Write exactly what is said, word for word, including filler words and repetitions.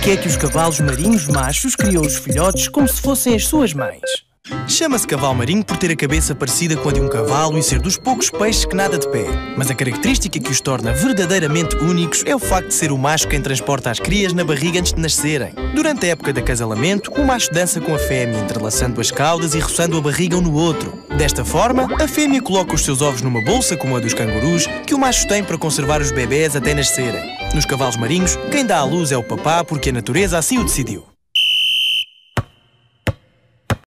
porque é que os cavalos marinhos machos criam os filhotes como se fossem as suas mães. Chama-se cavalo marinho por ter a cabeça parecida com a de um cavalo e ser dos poucos peixes que nada de pé. Mas a característica que os torna verdadeiramente únicos é o facto de ser o macho quem transporta as crias na barriga antes de nascerem. Durante a época de acasalamento, o macho dança com a fêmea, entrelaçando as caudas e roçando a barriga um no outro. Desta forma, a fêmea coloca os seus ovos numa bolsa como a dos cangurus, que o macho tem para conservar os bebés até nascerem. Nos cavalos marinhos, quem dá à luz é o papá porque a natureza assim o decidiu.